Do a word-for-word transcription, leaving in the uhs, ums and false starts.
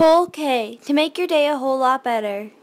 Whole K, to make your day a whole lot better.